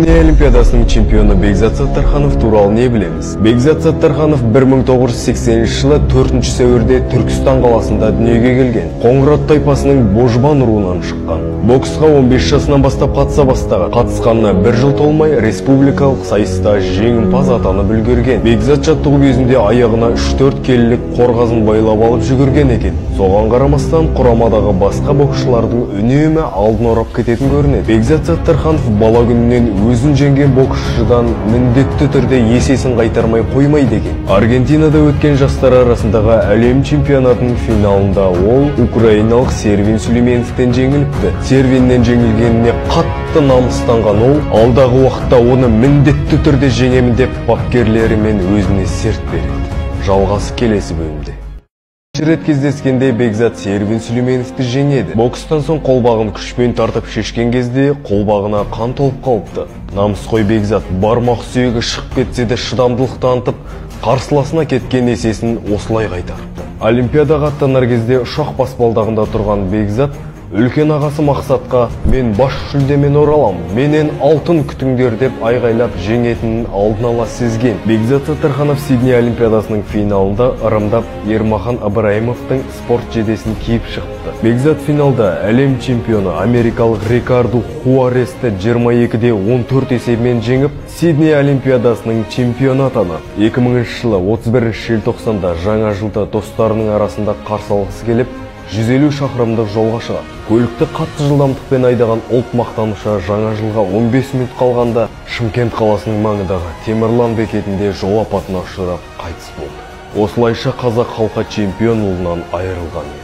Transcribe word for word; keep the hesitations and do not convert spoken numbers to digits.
Олимпиадасының чемпионы Бекзат Саттарханов туралы не білеміз? Бекзат Саттарханов бір мың тоғыз жүз сексенінші жылы төртінші сәуірде Түркістан қаласында дүниеге келген. Қоңырат тайпасының Божбан руынан шыққан. Боксқа он бес жасынан бастап қатыса бастаған. Қатысқанына бір жыл толмай республикалық сайыста жеңімпаз атанып үлгерген. Бекзат жаттығу кезінде аяғына үш төрт келілік қорғасын байлап алып жүгірген екен. Соған қарамастан құрамадағы басқа боксшылардың үнемі алдын орап кететін көрінеді. Бекзат Саттарханов бала күнінен өзін жеңген боксшыдан міндетті түрде есесін қайтармай қоймайды екен. Аргентинада өткен жастар арасындағы әлем чемпионатының финалында ол украиналық Сервин Сүлейменовтен жеңіліпті. Сервиннен жеңілгеніне қатты намыстанған ол, алдағы уақытта оны міндетті түрде жеңемін деп бапкерлері мен өзіне серт береді. Жалғасы келесі бөлімде. Рет кездескенде Бекзат Сервин Сүлейменовті жеңеді. Бокстан соң қолбағын күшпен тартып шешкен кезде қолбағына қан толып қалыпты. Намысқой Бекзат бармақ сүйегі шығып кетсе де шыдамдылық танытып, қарсыласына кеткен есесін осылай қайтарыпты. Олимпиадаға аттанар кезде ұшақ баспалдағында тұрған Бекзат үлкен ағасы Мақсатқа «Мен баш жүлдемен оралам, менен алтын күтіңдер» деп айғайлап жеңетінін алдын ала сезген. Бекзат Саттарханов Сидней Олимпиадасының финалында ырымдап Ермахан Ыбырайымовтың спорт жейдесін киіп шықты. Бекзат финалда әлем чемпионы америкалық Рикарду Хуаресті жиырма екіде он төрт есебімен жеңіп, Сидней Олимпиадасының чемпионы атанды. екі мыңыншы жылы отыз бірінші желтоқсанда жаңа жылда достарының арасында қарсы алғысы келіп, жүз елу шақырымдық жолға шығады. Көлікті қатты жылдамдықпен айдаған ұлт мақтанушы жаңа жылға он бес минут қалғанда Шымкент қаласының маңындағы Темірлан бекетінде жол апатына ұшырап қайтыс болды. Осылайша қазақ халқы чемпион ұлынан айырылған.